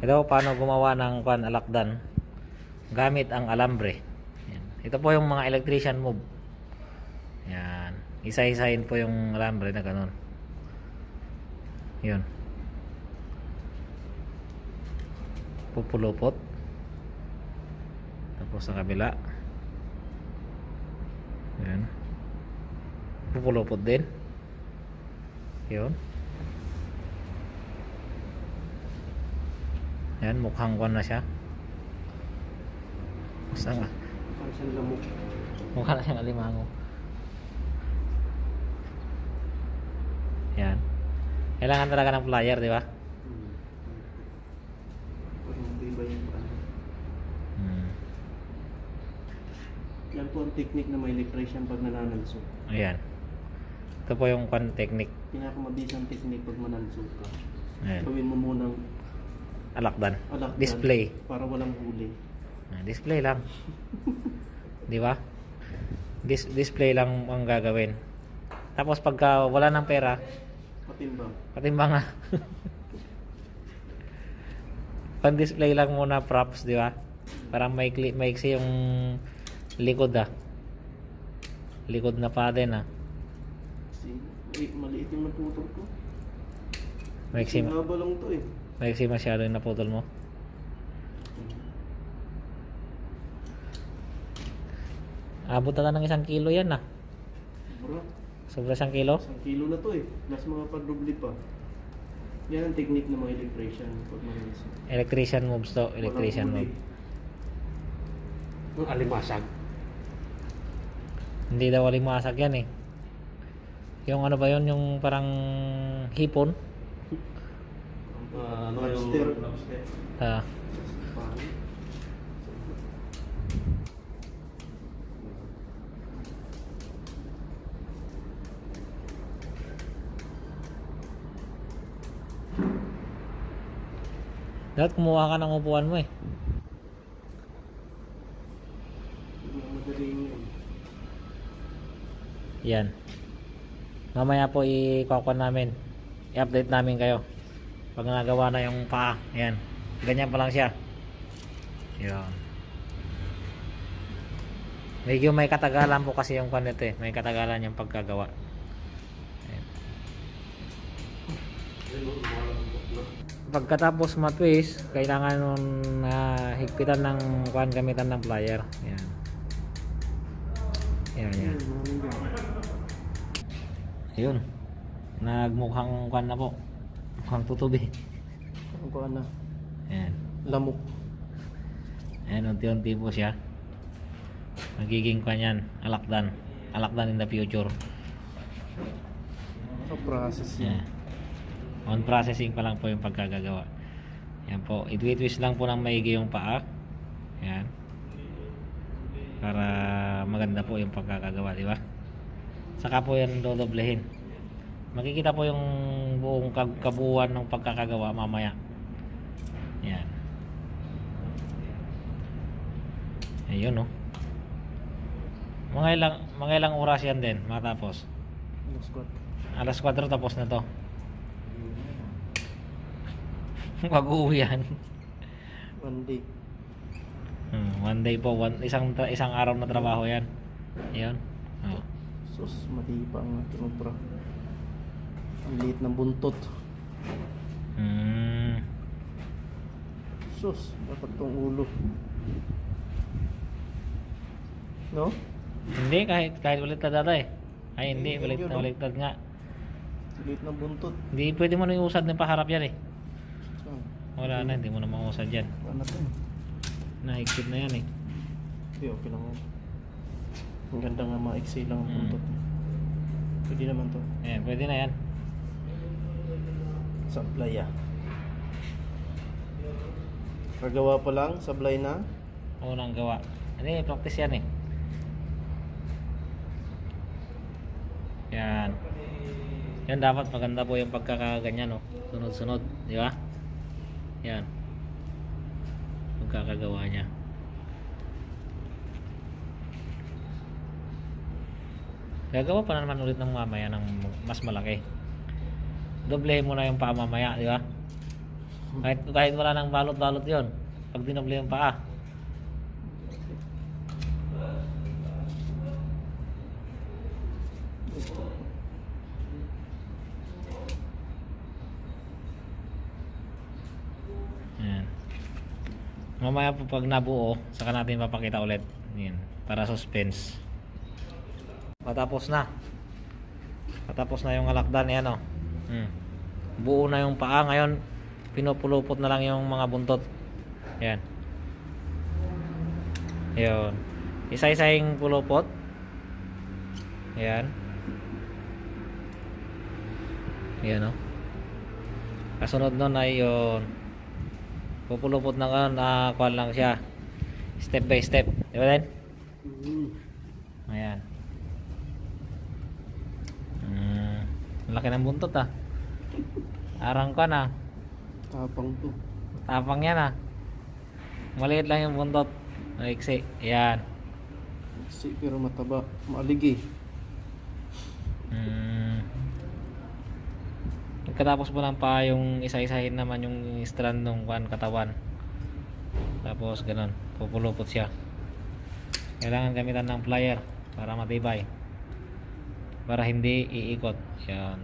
Ito paano gumawa ng alakdan gamit ang alambre. Yan. Ito po yung mga electrician move. Yan. Isa-isahin po yung alambre na ganun. Yun. Pupulupot. Tapos sa kabila. Yan. Pupulupot din. Yun. Yan, mukhang kwan na siya. Basta nga. Parang siyang lamok. Mukha na siyang alimango. Yan. Kailangan talaga ng plier, di ba? Parang hindi ba yung ano? Hmm. Yan po ang technique na may electrician pag nananalso. Ayan. Ito po yung kwan technique. Pinakamabisang technique pag manalso ka. Ayan. Gawin mo munang Alakdan. alakdan Display. para walang huli. Display lang. Di ba? Display lang ang gagawin. Tapos pagka wala ng pera, Patimbang. patimbang nga. Pan-display lang muna props, di ba? Parang maiksi yung likod likod na pa din Kasi maliit yung naputol ko. Maiksi Haba lang to eh. masyado yung naputol mo. Abot na ng 1 kilo yan Bro, Sobra 1 kilo. 1 kilo na to eh. Plus mga pagdubli pa. Yan ang technique ng mga electrician pag manalso. Electrician moves to. Electrician Walang move. huli. Ang alimasag. Hindi daw alimasag yan eh. Yung ano ba yun? Yung parang hipon. Lobster. Ah, dapat kumuha ka ng upuan mo eh. Madaling yun. Yan. Mamaya po i-kuha namin. I-update namin kayo. Pag nagawa na yung paa. Yan. Ganyan pa lang siya. Yan. Medyo may katagalan po kasi yung kwan nito eh. May katagalan yung pagkagawa. Yan. Pagkatapos matwist, kailangan nun higpitan ng kwan gamitan ng plier. Yan. Yan. Ayun. Nagmukhang kwan na po. Mukhang tutubi. Ang kuha na. Ayan. Lamok. Ayan, unti-unti po siya. Magiging kwan yan. Alakdan. Alakdan in the future. Sa process yan. Ayan. On processing pa lang po yung pagkagagawa. Ayan po. I-twist lang po ng maigi yung paa. Ayan. Para maganda po yung pagkakagawa, di ba? Saka po yan dodoblehin. Makikita po yung buong kabuuan ng pagkakagawa mamaya. Yan. Ayun oh. Mga ilang oras yan din matapos. Alas 4 tapos na to. Pag-uwi yan. 1 day. 1 day po, isang araw na trabaho yan. Ayun. Oh. Sus, matibang na tinupra. Ang liit ng buntot. Sus, dapat tong ulo. No? Hindi, kahit uliktad ata eh. Ay hindi, uliktad nga. Liit ng buntot. Hindi pwede mo na iusad ng paharap yan eh. Ah, Wala na, hindi mo na mausad yan. ano to? Nahigpit na yan eh. Hindi, okay lang. Ang ganda nga maiksi lang ang buntot. Pwede naman to. Ayan, pwede na yan. Sablay ah. Kagawa pa lang, sablay na. Unang gawa. Hindi, practice yan eh. Yan. Yan dapat maganda po yung pagkakaganyan oh. Sunod-sunod, di ba? Yan. Pagkakagawa niya. Gagawa pa naman ulit ng mamaya ng mas malaki. Doblehin mo na yung paa mamaya, di ba? Kahit wala nang balot-balot yon. Pag dinoble yung paa. Ayan. Mamaya po pag nabuo, saka natin papakita ulit. Ayan, para suspense. Patapos na. Patapos na yung alakdan. Ayan o. Buo na yung paa. Ngayon, pinupulupot na lang yung mga buntot. Ayan. Ayan. Isa-isahing pulupot. Ayan. Ayan o. Kasunod nun ay yun. Pupulupot na ngayon. Kuhan lang siya. Step by step. Di ba din? Ayan. Laki ng buntot ah. Arang ka na. Tapang to. Tapang yan ah. Maliit lang yung buntot. Maiksi. Ayan. Maiksi pero mataba. Maaligi. Pagkatapos mo lang pa yung isa-isahin naman yung strand ng katawan. Tapos ganun. Pupulupot siya. Kailangan gamitan ng plier para matibay. Para hindi iikot. Yan.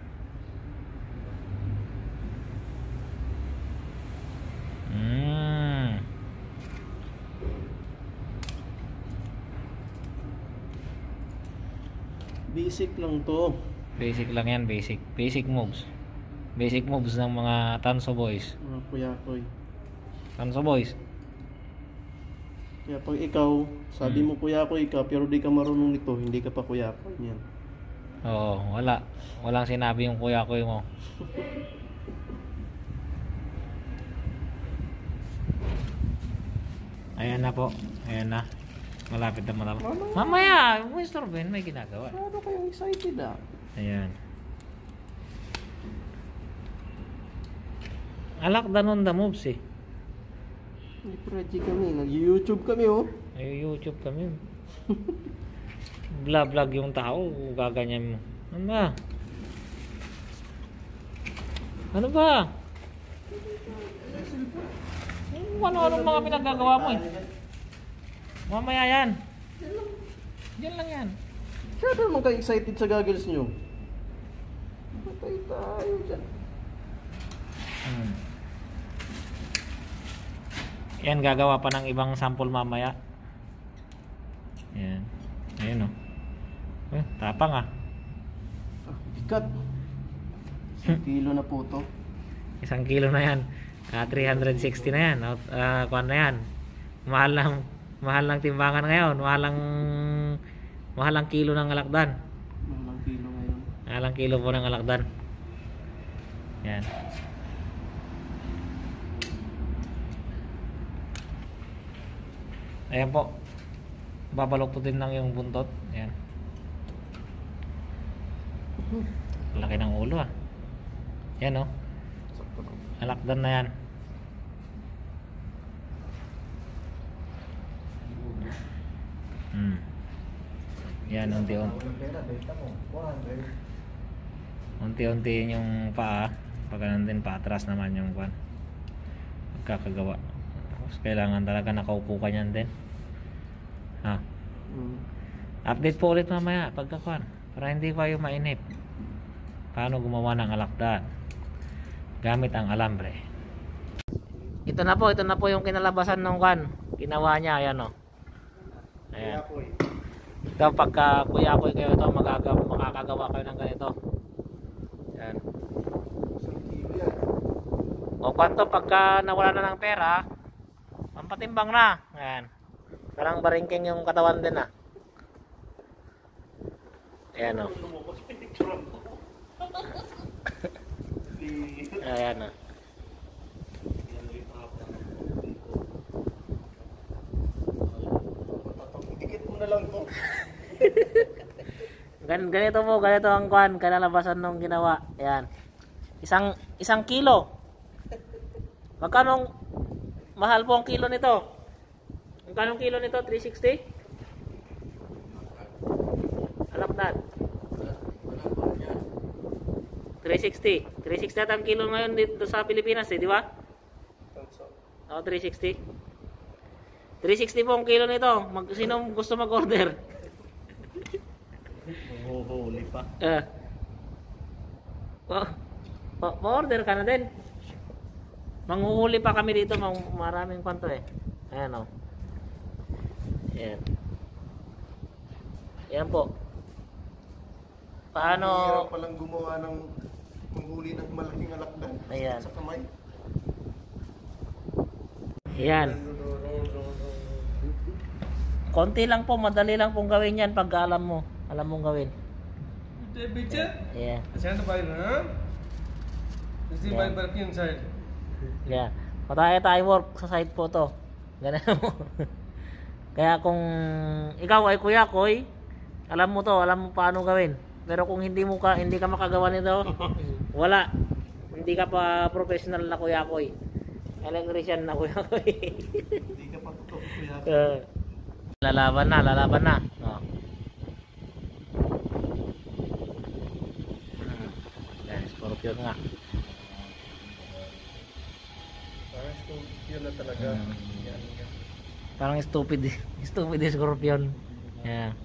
Basic lang to. Basic lang yan, basic. Basic moves. Basic moves ng mga Tanso boys. Mga kuya-kuy. Tanso boys. Kaya pag ikaw, sabi mo kuya-kuy ka, pero di ka marunong nito, hindi ka pa kuya-kuy niyan. Oo, wala. Walang sinabi yung kuya-kuy mo. Ayan na po. Ayan na. Malapit na matapos. Mamaya, Mr. Ben, may ginagawa. Ano kayong excited ah? Ayan. Alakdan on the moves eh. Hindi ready kami. Nag-YouTube kami oh. Ay, YouTube kami. Vlog yung tao. Gaganyan mo. Ano ba? Ano ba? Ano-anong mga pinagagawa mo eh. Mamaya yan. Diyan lang yan. Kaya naman kayo excited sa goggles nyo. Patay tayo dyan. Yan, gagawa pa ng ibang sample mamaya. Yan. Ayun o. Tapang ah. Bigat. 1 kilo na po to. 1 kilo na yan. 360 na yan. Kuhan na yan. Mahal ng timbangan ngayon. Mahal ang kilo ng alakdan. Malang kilo ngayon. Mahal ang kilo po ng alakdan. Yan. Ayan po. Babaloktutin lang yung buntot. Ayan. Laki ng ulo ah. Yan oh. Alakdan na yan. Yan, unti-unti yung paa. Pag ganun din, paatras naman yung kwan. Pagkakagawa. Tapos kailangan talaga nakaupo ka nyan din. Ha? Update po ulit mamaya pagkakwan. Para hindi kayo mainip. Paano gumawa ng alakdan gamit ang alambre. Ito na po yung kinalabasan ng kwan. Ginawa niya, ayan o. Ayan. Ito pagka kuya-kuy kayo ito, makakagawa kayo ng ganito. Ayan. O kwanto pagka nawala na ng pera, pampatimbang na. Ayan. Parang baringking yung katawan din ah. Ayan o. Ayan o. Ganito ang kwan, kalalabasan nung ginawa. Ayan. Isang kilo. Magkano mahal po ang kilo nito? Magkano ang kilo nito? 360? Alakdan. 360. 360 at ang kilo ngayon dito sa Pilipinas eh, di ba? Oh, 360. 360 po ang kilo nito. Sino gusto mag-order? Huli pa. Pa-order ka na din. Manghuhuli pa kami dito, maraming kwanto eh. Ayan o. Ayan. Ayan po. Paano? Hirap palang gumawa ng manghuli ng malaking alakdan. Ayan. Sa kamay. Ayan. Konti lang po, madali lang pong gawin yan pag alam mo. Alam mong gawin. Ayan. Yeah. Pataya tayo work sa site po to. Ganun mo. Kaya kung ikaw ay Kuya Koy, alam mo to, alam mo paano gawin. Pero kung hindi ka makagawa nito, wala. Hindi ka pa professional na Kuya Koy. Electrician na Kuya Koy. Hindi ka pa totoo kuya. Lalaban na. Oh. Yan, scorpion nga. Parang yun na talaga. Yan. Parang stupid yung scorpion. Yeah.